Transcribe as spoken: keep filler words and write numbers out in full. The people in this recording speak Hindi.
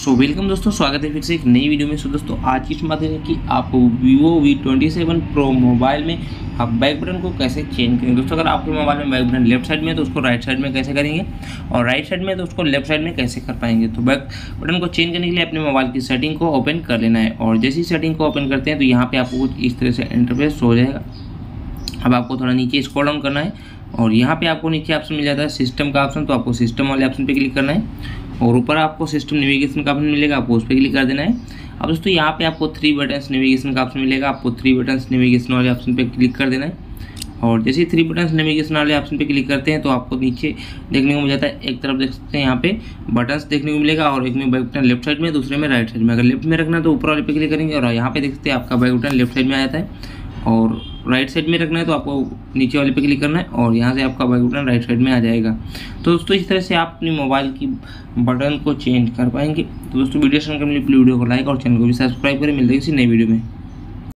सो so, वेलकम दोस्तों, स्वागत है फिर से एक नई वीडियो में। सो so, दोस्तों आज की बात है कि आप Vivo V twenty seven pro mobile में आप बैक बटन को कैसे चेंज करेंगे। दोस्तों अगर आपके मोबाइल में बैक बटन लेफ्ट साइड में है तो उसको राइट साइड में कैसे करेंगे, और राइट साइड में है तो उसको लेफ्ट साइड में कैसे कर पाएंगे। तो बैक बटन को चेंज करने के लिए अपने मोबाइल की सेटिंग को ओपन कर लेना है, और जैसी सेटिंग को ओपन करते हैं तो यहाँ पर आपको कुछ इस तरह से इंटरफेस हो जाएगा। अब आपको थोड़ा नीचे स्क्रॉल डाउन करना है और यहाँ पे आपको नीचे ऑप्शन मिल जाता है सिस्टम का ऑप्शन, तो आपको सिस्टम वाले ऑप्शन पे क्लिक करना है और ऊपर आपको सिस्टम नेविगेशन का ऑप्शन मिलेगा, आपको उस पर क्लिक कर देना है। अब दोस्तों यहाँ पे आपको थ्री बटन्स नेविगेशन का ऑप्शन मिलेगा, आपको थ्री बटन्स नेविगेशन वाले ऑप्शन पे क्लिक कर देना है। और जैसे ही थ्री बटन्स नेविगेशन वाले ऑप्शन पे क्लिक करते हैं तो आपको नीचे देखने को मिल जाता है, एक तरफ देख सकते हैं यहाँ पे बटन्स देखने को मिलेगा, और एक में बैक बटन लेफ्ट साइड में, दूसरे में राइट साइड में। अगर लेफ्ट में रखना है तो ऊपर वाले पे क्लिक करेंगे और यहाँ पे देख सकते हैं आपका बैक बटन लेफ्ट साइड में आ जाता है, और राइट साइड में रखना है तो आपको नीचे वाले पे क्लिक करना है और यहाँ से आपका बैक बटन राइट साइड में आ जाएगा। तो दोस्तों इस तरह से आप अपनी मोबाइल की बटन को चेंज कर पाएंगे। तो दोस्तों वीडियो पसंद करने के लिए वीडियो को लाइक और चैनल को भी सब्सक्राइब करें। मिलते हैं किसी नई वीडियो में।